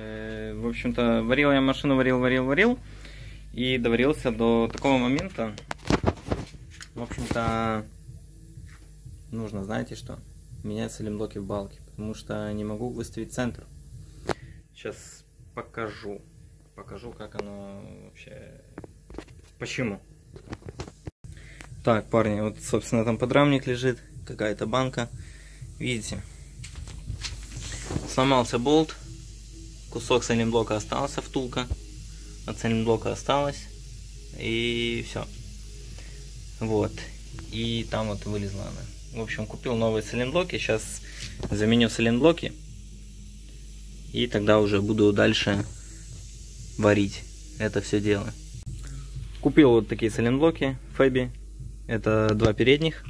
В общем-то, варил я машину, варил. И доварился до такого момента. В общем-то, нужно, знаете что? Менять сайлентблоки в балке. Потому что не могу выставить центр. Сейчас покажу. Покажу, как оно вообще... Почему? Так, парни, вот, собственно, там подрамник лежит. Какая-то банка. Видите? Сломался болт. Кусок сайлентблока остался, втулка. От сайлентблока осталось. И все. Вот. И там вот вылезла она. В общем, купил новые сайлентблоки. Сейчас заменю сайлентблоки. И тогда уже буду дальше варить это все дело. Купил вот такие сайлентблоки Феби. Это два передних.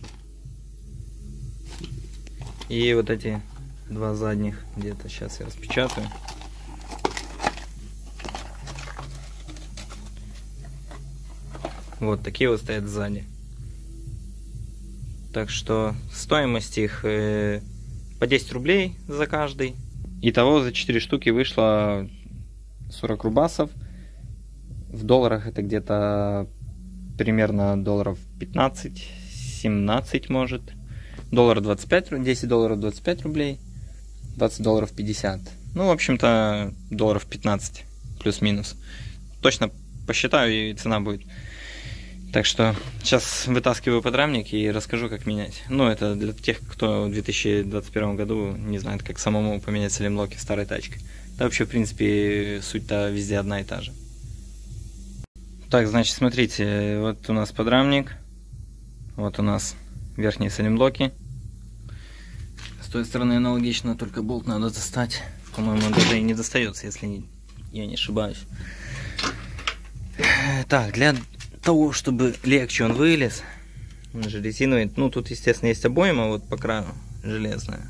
И вот эти два задних. Где-то сейчас я распечатаю. Вот такие вот стоят сзади. Так что стоимость их по 10 рублей за каждый. Итого за 4 штуки вышло 40 рубасов. В долларах это где-то примерно долларов 15-17 может. Доллар 25, 10 долларов 25 рублей. 20 долларов 50. Ну, в общем-то, долларов 15 плюс-минус. Точно посчитаю, и цена будет. Так что сейчас вытаскиваю подрамник и расскажу, как менять. Ну, это для тех, кто в 2021 году не знает, как самому поменять сайлентблоки в старой тачке. Да вообще, в принципе, суть-то везде одна и та же. Так, значит, смотрите, вот у нас подрамник. Вот у нас верхние сайлентблоки. С той стороны аналогично, только болт надо достать. По-моему, даже и не достается, если я не ошибаюсь. Так, для того, чтобы легче он вылез, он же резиновый. Ну, тут, естественно, есть обойма вот по краю железная.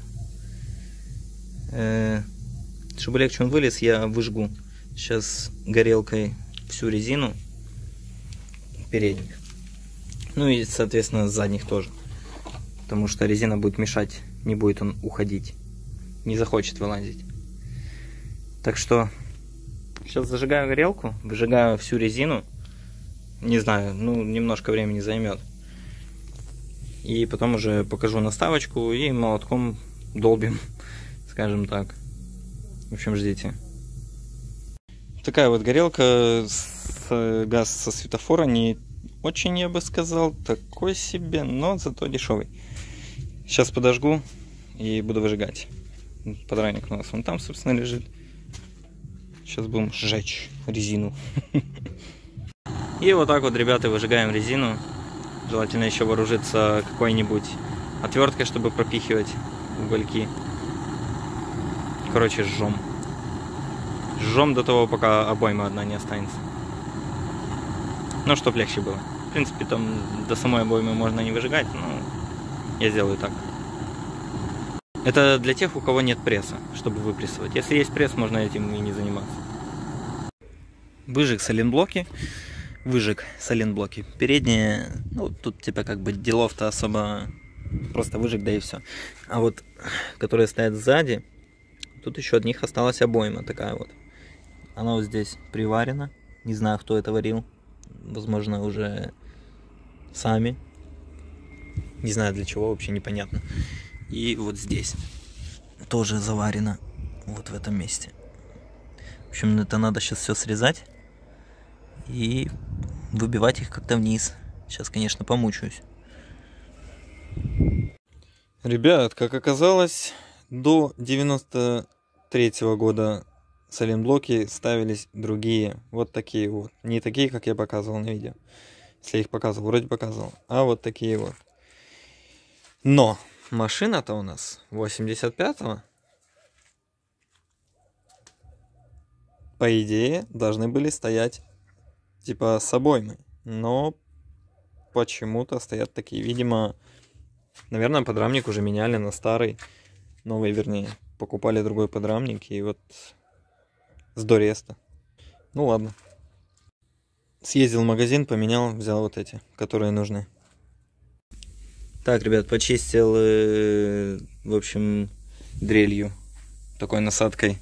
Чтобы легче он вылез, я выжгу сейчас горелкой всю резину передних. Ну и, соответственно, задних тоже. Потому что резина будет мешать, не будет он уходить. Не захочет вылазить. Так что сейчас зажигаю горелку, выжигаю всю резину. Не знаю, ну, немножко времени займет. И потом уже покажу наставочку и молотком долбим, скажем так. В общем, ждите. Такая вот горелка, газ со светофора, не очень, я бы сказал, такой себе, но зато дешевый. Сейчас подожгу и буду выжигать. Подрамник у нас вон там, собственно, лежит. Сейчас будем сжечь резину. И вот так вот, ребята, выжигаем резину. Желательно еще вооружиться какой-нибудь отверткой, чтобы пропихивать угольки. Короче, жжем. Жжем до того, пока обойма одна не останется. Ну, чтоб легче было. В принципе, там до самой обоймы можно не выжигать, но я сделаю так. Это для тех, у кого нет пресса, чтобы выпрессовать. Если есть пресс, можно этим и не заниматься. Выжег сайлентблоки. Передние, ну, тут типа как бы делов-то особо, просто выжег, да и все. А вот, которые стоят сзади, тут еще от них осталась обойма такая вот. Она вот здесь приварена. Не знаю, кто это варил. Возможно, уже сами. Не знаю для чего, вообще непонятно. И вот здесь тоже заварено. Вот в этом месте. В общем, это надо сейчас все срезать. И выбивать их как-то вниз. Сейчас, конечно, помучаюсь. Ребят, как оказалось, до 93-го года сайлентблоки ставились другие. Вот такие вот. Не такие, как я показывал на видео. Если я их показывал, вроде показывал. А вот такие вот. Но машина-то у нас 85-го. По идее, должны были стоять типа с обоймой. Но почему-то стоят такие. Видимо, наверное, подрамник уже меняли на старый. Новый, вернее. Покупали другой подрамник. И вот с Дореста. Ну ладно. Съездил в магазин, поменял, взял вот эти, которые нужны. Так, ребят, почистил, в общем, дрелью. Такой насадкой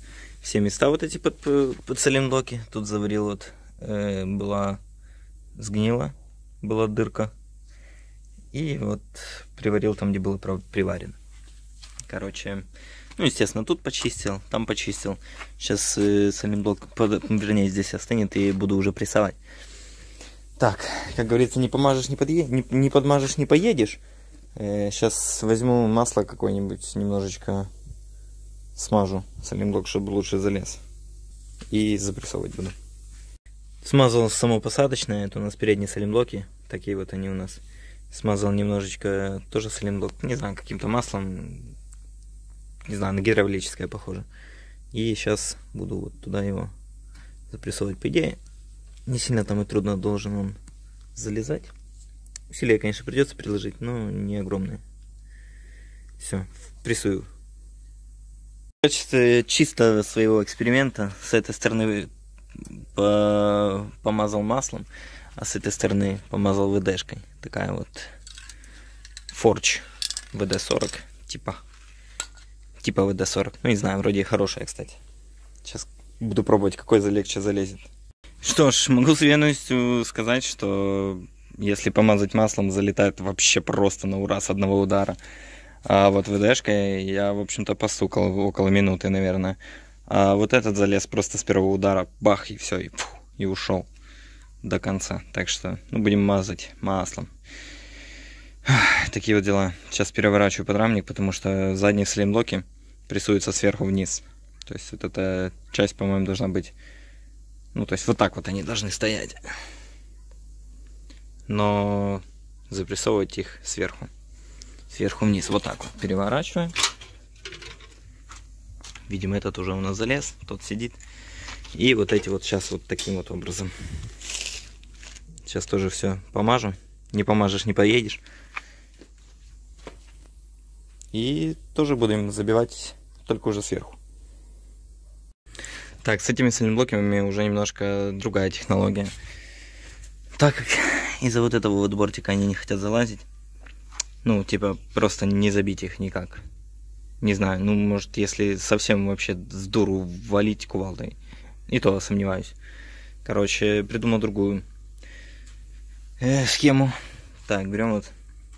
все места вот эти под салимблоки. Тут заварил вот, была сгнила, была дырка. И вот приварил там, где было приварено. Короче, ну, естественно, тут почистил, там почистил. Сейчас салимблок, вернее, здесь остынет и буду уже прессовать. Так, как говорится, не помажешь, не подмажешь, не поедешь. Сейчас возьму масло какое-нибудь, немножечко смажу салимблок, чтобы лучше залез. И запрессовывать буду. Смазал само посадочное, это у нас передние салимблоки. Такие вот они у нас. Смазал немножечко тоже салимблок, не знаю, каким-то маслом. Не знаю, на гидравлическое похоже. И сейчас буду вот туда его запрессовывать. По идее, не сильно там и трудно должен он залезать. Усилия, конечно, придется приложить, но не огромные. Все, прессую. В качестве чисто своего эксперимента с этой стороны помазал маслом, а с этой стороны помазал ВДшкой. Такая вот Forge VD40, типа VD40. Ну, не знаю, вроде хорошая, кстати. Сейчас буду пробовать, какой легче залезет. Что ж, могу с уверенностью сказать, что если помазать маслом, залетает вообще просто на ура с одного удара. А вот ВДшкой я, в общем-то, постукал около минуты, наверное. А вот этот залез просто с первого удара, бах, и все, и ушел до конца. Так что, ну, будем мазать маслом. Такие вот дела. Сейчас переворачиваю подрамник, потому что задние салимблоки прессуются сверху вниз. То есть вот эта часть, по-моему, должна быть... Ну, то есть вот так вот они должны стоять. Но запрессовывать их сверху. Сверху вниз. Вот так вот переворачиваем. Видимо, этот уже у нас залез. Тот сидит. И вот эти вот сейчас вот таким вот образом. Сейчас тоже все помажу. Не помажешь, не поедешь. И тоже будем забивать, только уже сверху. Так, с этими салимблоками уже немножко другая технология. Так как из-за вот этого вот бортика они не хотят залазить. Ну, типа, просто не забить их никак. Не знаю, ну, может, если совсем вообще с дуру валить кувалдой. И то сомневаюсь. Короче, придумал другую схему. Так, берем вот.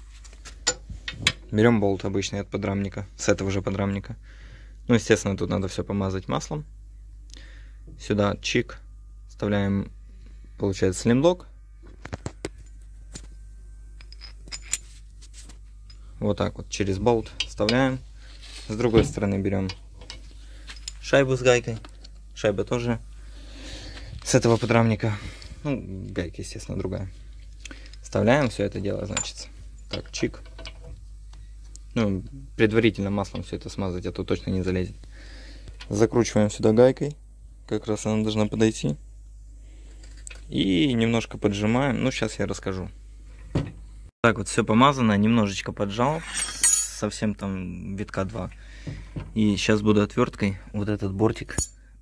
Берем болт обычный от подрамника. С этого же подрамника. Ну, естественно, тут надо все помазать маслом. Сюда чик. Вставляем, получается, салимблок. Вот так вот через болт вставляем. С другой стороны берем шайбу с гайкой. Шайба тоже с этого подрамника. Ну, гайка, естественно, другая. Вставляем все это дело, значит. Так, чик. Ну, предварительно маслом все это смазать, а то точно не залезет. Закручиваем сюда гайкой. Как раз она должна подойти. И немножко поджимаем. Ну, сейчас я расскажу. Так вот, все помазано, немножечко поджал. Совсем там витка 2. И сейчас буду отверткой вот этот бортик.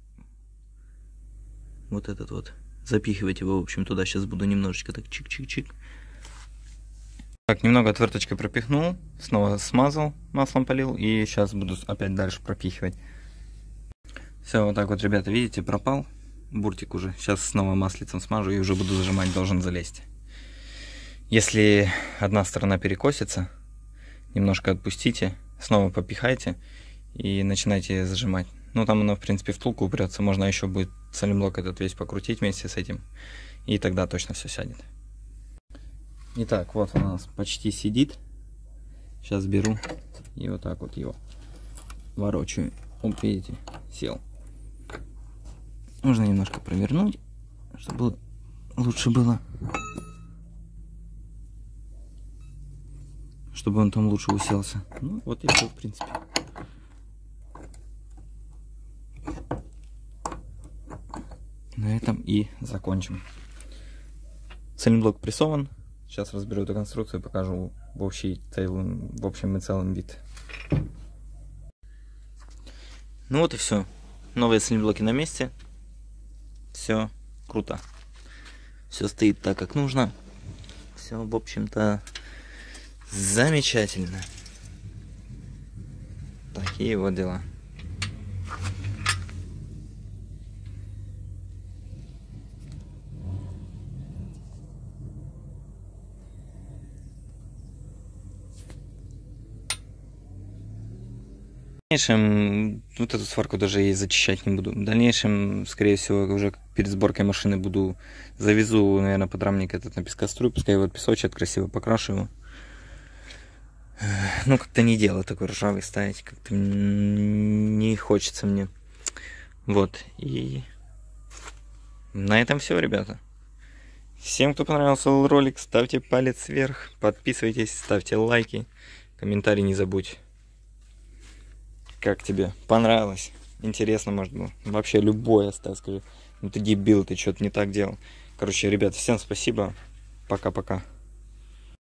Вот этот вот. Запихивать его, в общем, туда. Сейчас буду немножечко так чик-чик-чик. Так, немного отверточкой пропихнул. Снова смазал, маслом полил. И сейчас буду опять дальше пропихивать. Все, вот так вот, ребята, видите, пропал буртик уже. Сейчас снова маслицем смажу и уже буду зажимать, должен залезть. Если одна сторона перекосится, немножко отпустите, снова попихайте и начинайте зажимать. Ну, там оно, в принципе, втулку упрется. Можно еще будет салимблок этот весь покрутить вместе с этим. И тогда точно все сядет. Итак, вот он у нас почти сидит. Сейчас беру и вот так вот его ворочаю. Вот видите, сел. Можно немножко провернуть, чтобы лучше было. Чтобы он там лучше уселся. Ну, вот и все, в принципе. На этом и закончим. Салимблок прессован. Сейчас разберу эту конструкцию и покажу в общем и целом вид. Ну вот и все. Новые салимблоки на месте. Все круто. Все стоит так, как нужно. Все, в общем-то, замечательно. Такие вот дела. В дальнейшем вот эту сварку даже и зачищать не буду. В дальнейшем, скорее всего, уже перед сборкой машины завезу, наверное, подрамник этот на пескоструй, пускай его песочат, красиво покрашу его. Ну, как-то не дело такой ржавый ставить, как-то не хочется мне. Вот, и на этом все, ребята. Всем, кто понравился ролик, ставьте палец вверх, подписывайтесь, ставьте лайки, комментарий не забудь. Как тебе? Понравилось? Интересно, может было? Вообще любой оставь, скажи. Ну ты дебил, ты что-то не так делал. Короче, ребят, всем спасибо. Пока-пока.